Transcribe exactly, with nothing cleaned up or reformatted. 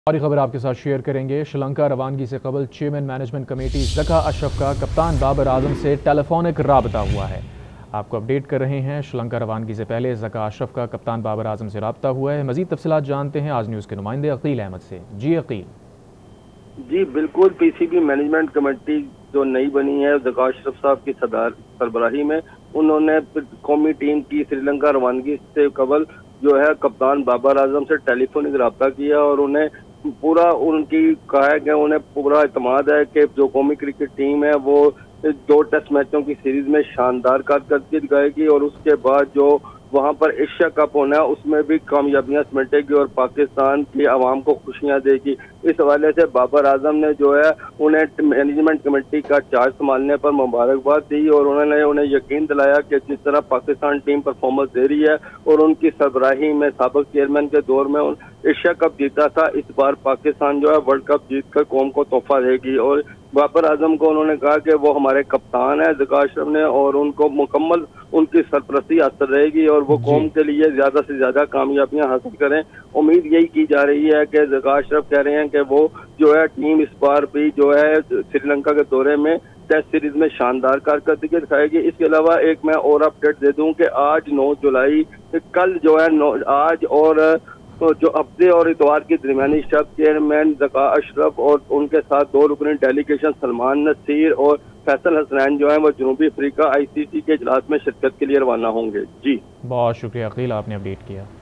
और खबर आपके साथ शेयर करेंगे। श्रीलंका रवानगी से कबल chairman management committee Zaka Ashraf का कप्तान बाबर आजम से टेलीफोनिक राबता हुआ है। आपको अपडेट कर रहे हैं। श्रीलंका रवानगी से पहले ज़का अशरफ का कप्तान बाबर आजम से राबता हुआ है। मजीद तफसीलात जानते हैं आज न्यूज़ के नुमाइंदे अकील अहमद से। जी अकील। जी बिल्कुल, पीसीबी मैनेजमेंट कमेटी जो नई बनी है ज़का अशरफ साहब की सदार सरबराही में, उन्होंने कौमी टीम की श्रीलंका रवानगी से कबल जो है कप्तान बाबर आजम से टेलीफोनिक रब्ता किया और उन्हें पूरा उनकी कहा है कि उन्हें पूरा इत्मीनान है कि जो कौमी क्रिकेट टीम है वो दो टेस्ट मैचों की सीरीज में शानदार कारकर्दगी दिखाएगी और उसके बाद जो वहां पर एशिया कप होना है उसमें भी कामयाबियां समेटेगी और पाकिस्तान की आवाम को खुशियां देगी। इस हवाले से बाबर आजम ने जो है उन्हें मैनेजमेंट कमेटी का चार्ज संभालने पर मुबारकबाद दी और उन्होंने उन्हें यकीन दिलाया कि जिस तरह पाकिस्तान टीम परफॉर्मेंस दे रही है और उनकी सरबराही में साबिक चेयरमैन के दौर में एशिया कप जीता था, इस बार पाकिस्तान जो है वर्ल्ड कप जीतकर कौम को तोहफा देगी। और बाबर आजम को उन्होंने कहा कि वो हमारे कप्तान है ज़का अशरफ ने और उनको मुकम्मल उनकी सरपरस्ती हासिल रहेगी और वो कौम के लिए ज्यादा से ज्यादा कामयाबियां हासिल करें। उम्मीद यही की जा रही है कि ज़का अशरफ कह रहे हैं कि वो जो है टीम इस बार भी जो है श्रीलंका के दौरे में टेस्ट सीरीज में शानदार कारकर्दगी दिखाएगी। इसके अलावा एक मैं और अपडेट दे दूं कि आज नौ जुलाई कल जो है आज और तो जो हफ्ते और इतवार की दरमियानी शब चेयरमैन ज़का अशरफ और उनके साथ दो रुकनी डेलीगेशन सलमान नसीर और फैसल हसनैन जो है वो जनूबी अफ्रीका आईसीसी के इजलास में शिरकत के लिए रवाना होंगे। जी बहुत शुक्रिया अकील, आपने अपडेट किया।